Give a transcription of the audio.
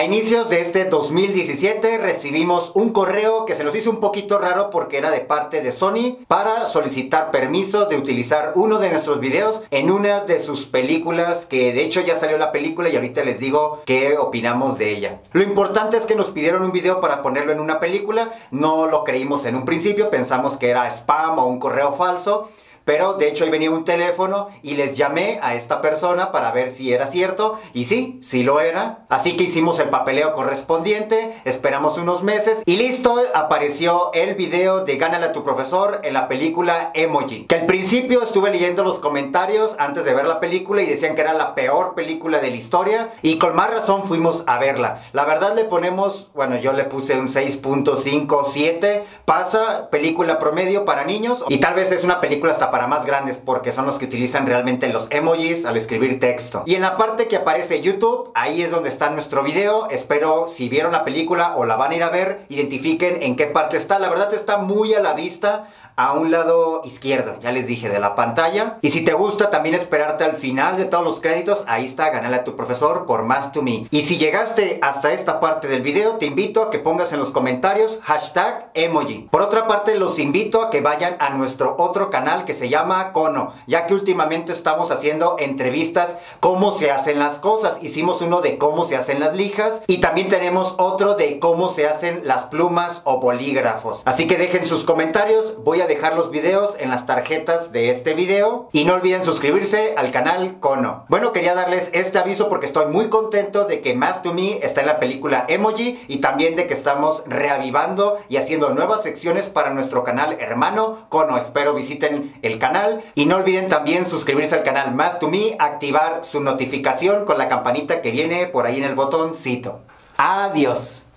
A inicios de este 2017 recibimos un correo que se nos hizo un poquito raro porque era de parte de Sony para solicitar permiso de utilizar uno de nuestros videos en una de sus películas, que de hecho ya salió la película y ahorita les digo qué opinamos de ella. Lo importante es que nos pidieron un video para ponerlo en una película. No lo creímos en un principio, pensamos que era spam o un correo falso. Pero de hecho ahí venía un teléfono y les llamé a esta persona para ver si era cierto. Y sí, sí lo era. Así que hicimos el papeleo correspondiente, esperamos unos meses y listo, apareció el video de Gánale a tu profesor en la película Emoji. Que al principio estuve leyendo los comentarios antes de ver la película y decían que era la peor película de la historia. Y con más razón fuimos a verla. La verdad le ponemos, bueno, yo le puse un 6.57. Pasa, película promedio para niños. Y tal vez es una película hasta para más grandes porque son los que utilizan realmente los emojis al escribir texto. Y en la parte que aparece YouTube, ahí es donde está nuestro video. Espero, si vieron la película o la van a ir a ver, identifiquen en qué parte está. La verdad está muy a la vista, a un lado izquierdo, ya les dije, de la pantalla. Y si te gusta también esperarte al final de todos los créditos, ahí está, Gánale a tu profesor por Más to Me. Y si llegaste hasta esta parte del video, te invito a que pongas en los comentarios #emoji. Por otra parte, los invito a que vayan a nuestro otro canal que se llama Cono, ya que últimamente estamos haciendo entrevistas cómo se hacen las cosas. Hicimos uno de cómo se hacen las lijas y también tenemos otro de cómo se hacen las plumas o bolígrafos. Así que dejen sus comentarios, voy a dejar los videos en las tarjetas de este video y no olviden suscribirse al canal Cono. Bueno, quería darles este aviso porque estoy muy contento de que Más to Me está en la película Emoji y también de que estamos reavivando y haciendo nuevas secciones para nuestro canal hermano Cono. Espero visiten el canal y no olviden también suscribirse al canal Más to Me, activar su notificación con la campanita que viene por ahí en el botoncito. Adiós.